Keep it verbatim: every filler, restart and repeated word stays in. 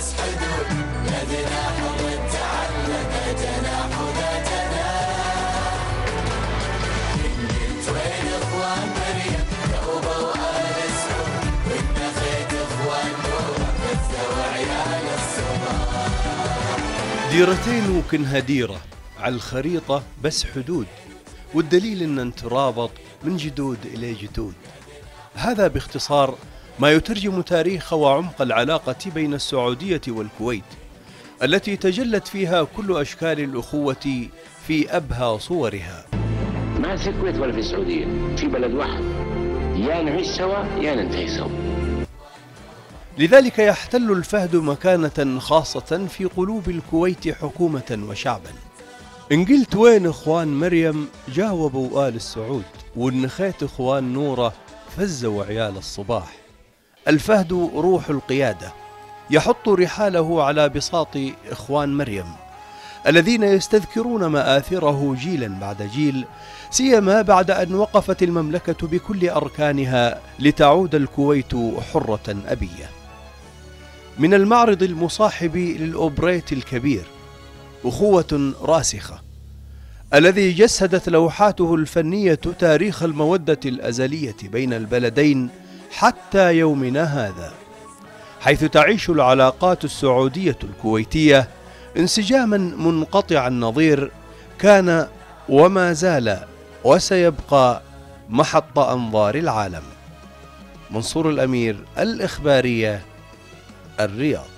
بس حدود، لا جناح ضد تعلق جناح ذاتنا. قلت وين اخوان مريم توبة وآل سعود، والنخيت اخوان نور فزة وعيال الصباح. ديرتين وكنها ديرة على الخريطة بس حدود، والدليل ان نترابط من جدود الى جدود. هذا باختصار ما يترجم تاريخ وعمق العلاقة بين السعودية والكويت، التي تجلت فيها كل أشكال الأخوة في أبهى صورها. ما في الكويت ولا في السعودية، في بلد واحد، يا نعيش سوا يا ننتهي سوا. لذلك يحتل الفهد مكانة خاصة في قلوب الكويت حكومة وشعبا. إن قلت وين إخوان مريم جاوبوا آل السعود، والنخيت إخوان نورة فزوا عيال الصباح. الفهد روح القيادة، يحط رحاله على بساط إخوان مريم الذين يستذكرون مآثره جيلا بعد جيل، سيما بعد أن وقفت المملكة بكل أركانها لتعود الكويت حرة أبية. من المعرض المصاحب للأوبريت الكبير أخوة راسخة، الذي جسدت لوحاته الفنية تاريخ المودة الأزلية بين البلدين حتى يومنا هذا، حيث تعيش العلاقات السعودية الكويتية انسجاما منقطع النظير، كان وما زال وسيبقى محط أنظار العالم. منصور الأمير، الإخبارية، الرياض.